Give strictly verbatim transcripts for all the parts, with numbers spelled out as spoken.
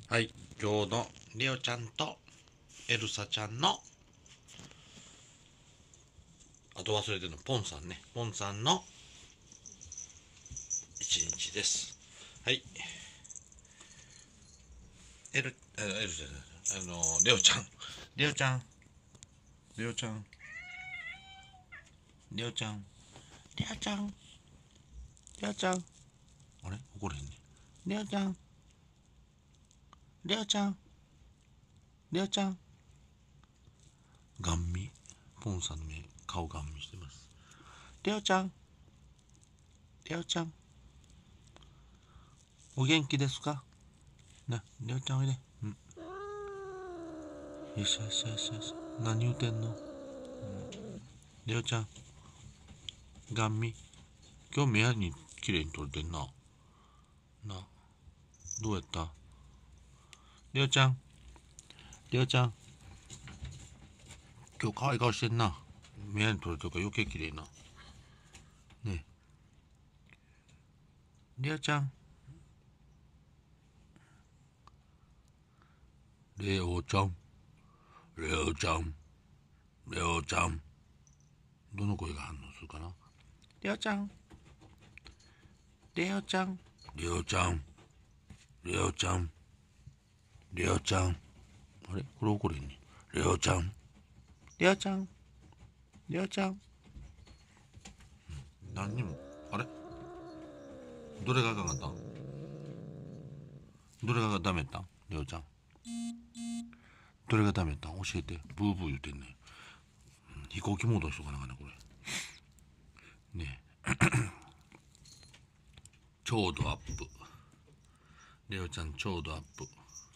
はい、今日のレオちゃんとエルサちゃんの、あと忘れてるのポンさんね、ポンさんの一日です。はい、エル、エルじゃない、あのレオちゃん、レオちゃん、レオちゃん、レオちゃん、レオちゃん、レオちゃん、あれ怒れへんね。レオちゃん、レオちゃん、レオちゃん、ガン見、ポンさんの目、顔ガン見してます。レオちゃん、レオちゃん、お元気ですかね、レオちゃんおいで。うん。よしよしよしよし。何言うてんの、うん、レオちゃん、ガン見。今日目やに綺麗に撮れてんな。な、どうやったレオちゃん、レオちゃん。今日可愛い顔してんな。目やに撮れてるから余計綺麗な。ねえ。レオちゃん。レオちゃん。レオちゃん。レオちゃん。どの声が反応するかな。レオちゃん。レオちゃん。レオちゃん。レオちゃん。レオちゃん。あれこれ怒れんね。レオちゃん。レオちゃん。レオちゃん。何にも。あれどれがあかんかったん、どれがダメやったんレオちゃん。どれがダメやったん教えて。ブーブー言うてんねん。飛行機モードにしとかなあかんねこれ。ねえ。ちょうどアップ。レオちゃんちょうどアップ。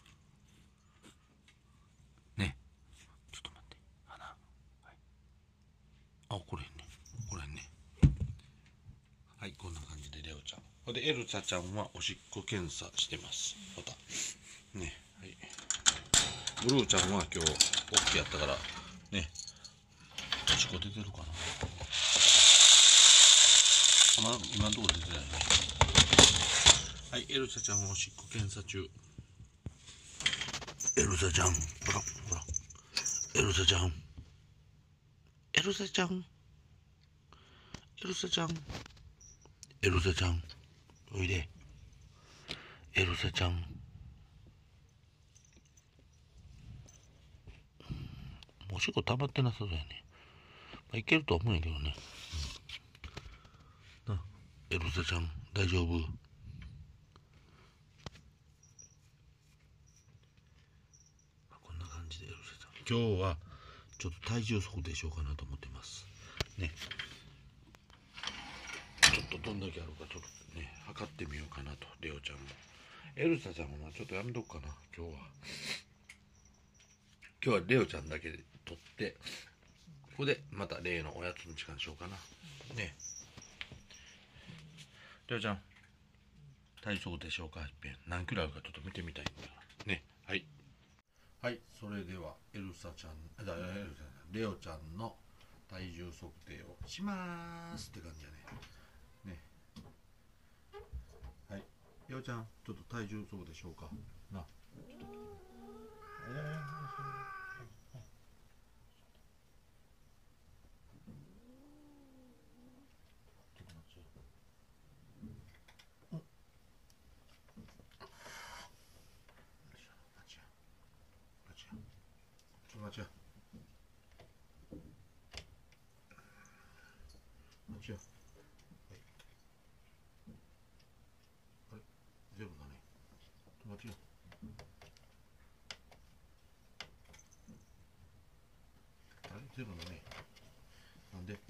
ね。ちょっと待って。鼻。はい。あ、これね。これね。はい、こんな感じでレオちゃん。ほんで、エルサちゃんはおしっこ検査してます。また。ね。はい。ブルーちゃんは今日、オッケーやったから、ね。おしっこ出てるかな。まあ、今のところ出てないね。はい、エルサちゃんはおしっこ検査中。エルサちゃん、ほら、ほら。エルサちゃん。エルサちゃん。エルサちゃん。エルサちゃん。おいで。エルサちゃん。おしっこ溜まってなさそうやね。まあ、いけるとは思うんやけどね。な、エルサちゃん、大丈夫？こんな感じでエルサちゃん。今日はちょっと体重測定しようかなと思ってますね。ちょっとどんだけあるかちょっとね測ってみようかなと。レオちゃんもエルサちゃんもちょっとやめとくかな今日は。今日はレオちゃんだけで取って、ここでまた例のおやつの時間しようかなね。レオちゃん、体重測定しようか。いっぺん何キロあるかちょっと見てみたいんだね。はい、はい、それではエルサちゃん、あ、じゃあエルサちゃん、レオちゃんの体重測定をしますって感じやね。ね。はい、レオちゃん、ちょっと体重測定しようかな。ちょっと、えーちょっと待ちや。待ちや。はい。あれゼロだね。ちょっと待ちや。あれゼロだね。なんで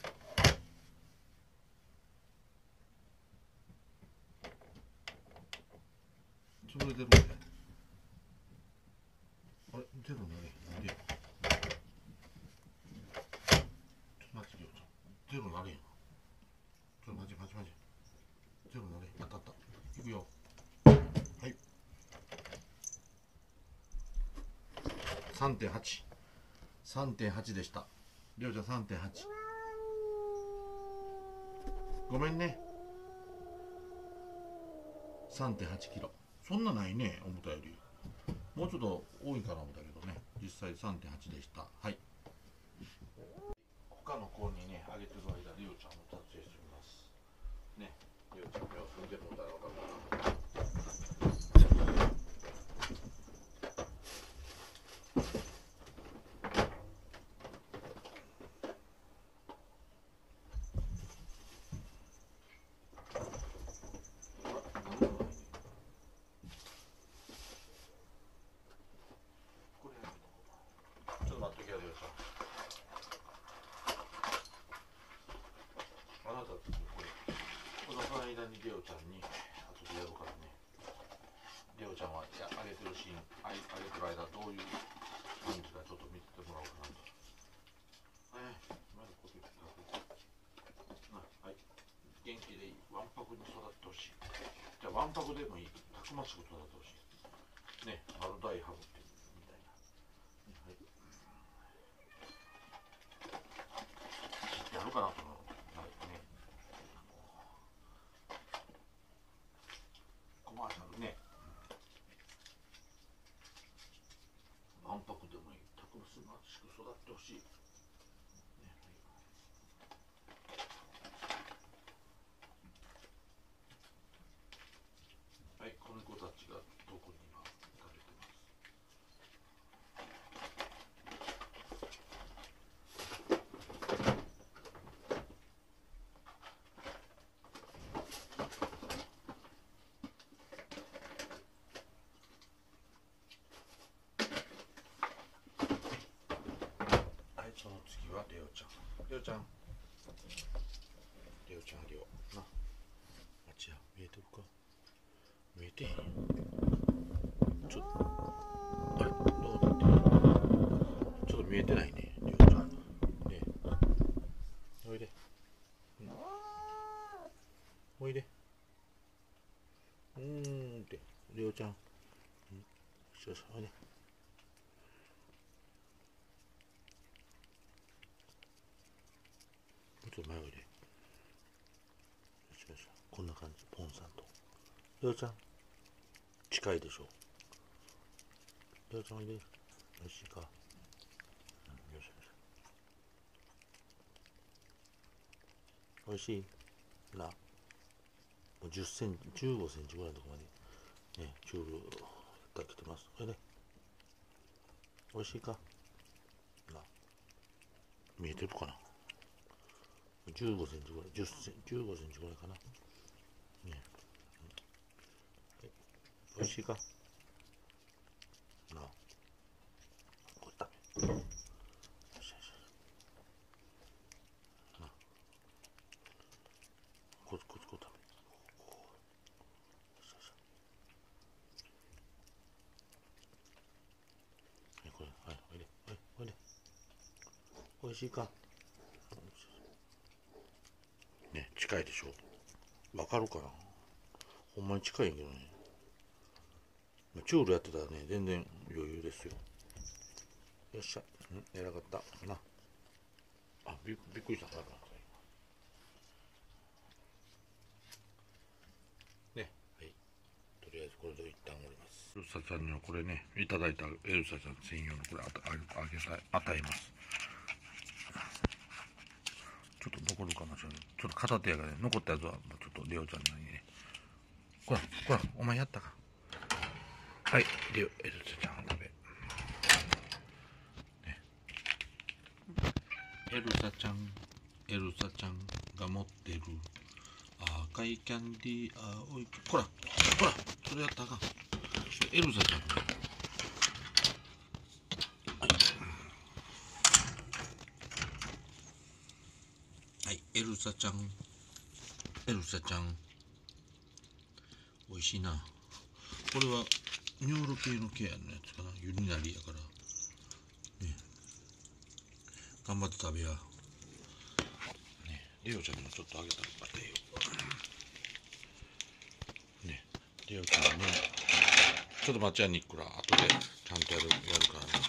潰れてるこれ。あれゼロだね。なんでちょっと待ってよ。ゼロなれん。ちょっと待ち待ち待ち。ゼロなれん。あったあった。いくよ。はい。さんてんはち。さんてんはちでした。りょうちゃん さんてんはち。ごめんね。さんてんはちキロ。そんなないね、思ったより。 もうちょっと多いかな思ったけどね、実際 さんてんはち でした。はい。他の子にね、あげてる間、りおちゃんの撮影してみます。ね、りおちゃんの様子見てもらったら分かるかな。にレオちゃんに後でやるからね。レオちゃんはあげてるシーン、あげてる間どういう感じかちょっと見てもらおうかなと。えー、まだこういうはい、元気でいい、わんぱくに育ってほしい。じゃあわんぱくでもいい、たくましく育ってほしいね。丸大ハムってみたいな、はい、やるかなと思う。ね、わんぱくでもいい、たくましく育ってほしい、ね。はい、はい、この子たちがどこに今行かれてます。その次はレオちゃん。レオちゃん。レオちゃん、レオ。な。あっちや、見えてるか。見えてへん。ちょっと。あれ、どうなってる。ちょっと見えてないね、レオちゃん。ね。おいで。うん、おいで。うーんって、レオちゃん。うん。よし、おいで。ちょっと前おいで。よしよし、こんな感じ、ポンさんと。レオちゃん、近いでしょ。レオちゃんおいで。よしいか。うん、よしよし。おいしいな。もうじゅっセンチ、じゅうごセンチぐらいのところまで、ね、チュールが来てます。おいで。おいしいかな。見えてるかな。じゅうごセンチぐらい、じゅっセンチ、じゅうごセンチぐらいかな。ね、おいしいかな。これ食べ。よしよし。な。コツコツコツ食べ。よしよし。はい、これ、はい、おいで、おい、おいで。おいしいかね、近いでしょ。わかるかな。ほんまに近いんけどね。チュールやってたらね、全然余裕ですよ。よっしゃ、うん、偉かったな。あ、びびっくりしたかな。ね、はい。とりあえずこれで一旦終わります。エルサちゃんにはこれね、いただいたエルサちゃん専用のこれあたああげたい、与えます。ちょっと残るかもしれない。ちょっと片手やからね、残ったやつはちょっとレオちゃんにね。こら、こら、お前やったか。はい、レオ、エルサちゃん食べ。ね、エルサちゃん、エルサちゃんが持ってる赤いキャンディー、青い、こら、こら、それやったらあかん。エルサちゃん。はい、エルサちゃん、エルサちゃん、おいしいな。これは尿路系のケアのやつかな、ユリナリやから。ね、頑張って食べや。ね、レオちゃんにもちょっとあげたらあげてよ。ね、レオちゃんね、ちょっと待ちや、ニックラ、後でちゃんとやる、やるからね。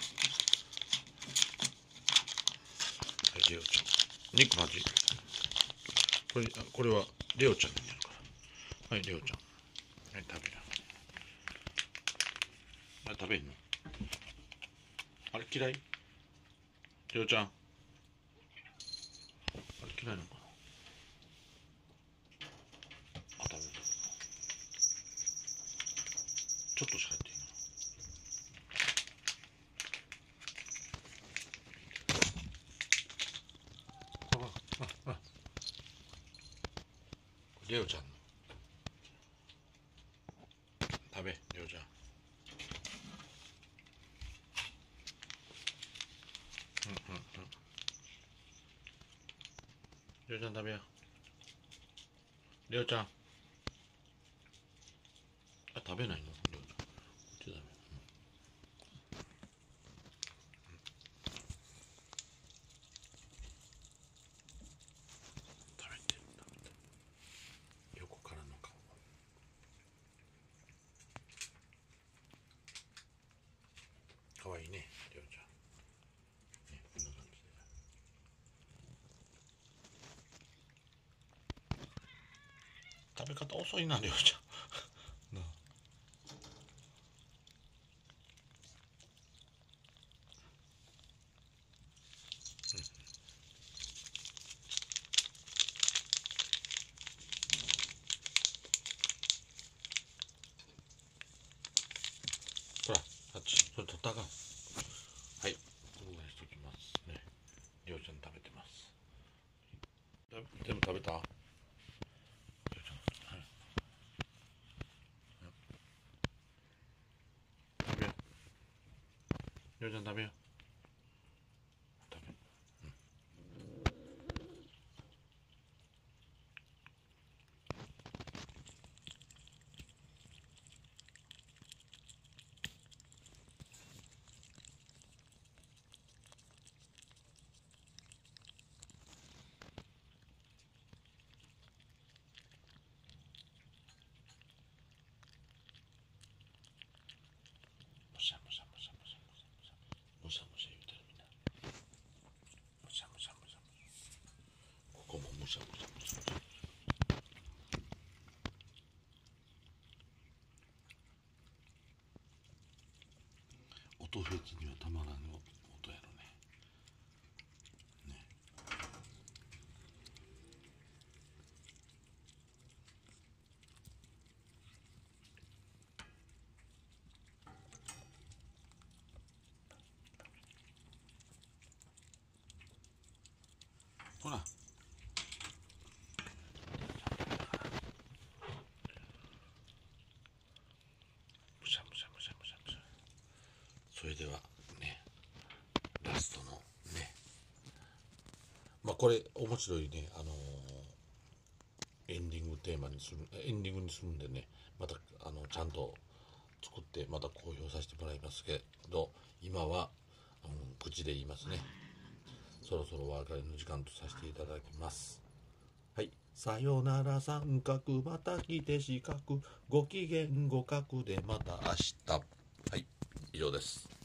はい、レオちゃん。ニック待ち。これ、これはレオちゃんにやるから。はい、レオちゃん。はい、食べや。 れ食べんの？あれ嫌い？りょうちゃん、あれ嫌いなのかな？あ、食べる。ちょっとしかやっていいな。あああ、りょうちゃんの食べ、りょうちゃん。うんうんうん。りょうちゃん食べよう。りょうちゃん。あ、食べないの？りょうちゃん。こっちだめ。食べてる、食べてる。横からの顔。かわいいね、りょうちゃん。ね、こんな感じで。食べ方遅いな、りょうちゃん。なあ。ほら、あっち、それ取ったかん。はい、このぐらいしときますね。りょうちゃん食べてます。全部食べた？りょうちゃん、はい。食べよう。りょうちゃん食べよう。食べ。むしゃむしゃむしゃむしゃむしゃむしゃむしゃ言うてるみんな。むしゃむしゃむしゃむしゃ。ここもむしゃむしゃむしゃむしゃ。音フェチにはたまらぬ音やろね。ね。ほら。むしゃむしゃむしゃむしゃむしゃ。それではね、ラストのね、まあこれ面白いね、あのー、エンディングテーマにする、エンディングにするんでね、またあのちゃんと作ってまた公表させてもらいますけど、今は、うん、口で言いますね。そろそろお別れの時間とさせていただきます。はい、さよなら三角、また来て四角、ご機嫌互角でまた明日。はい、以上です。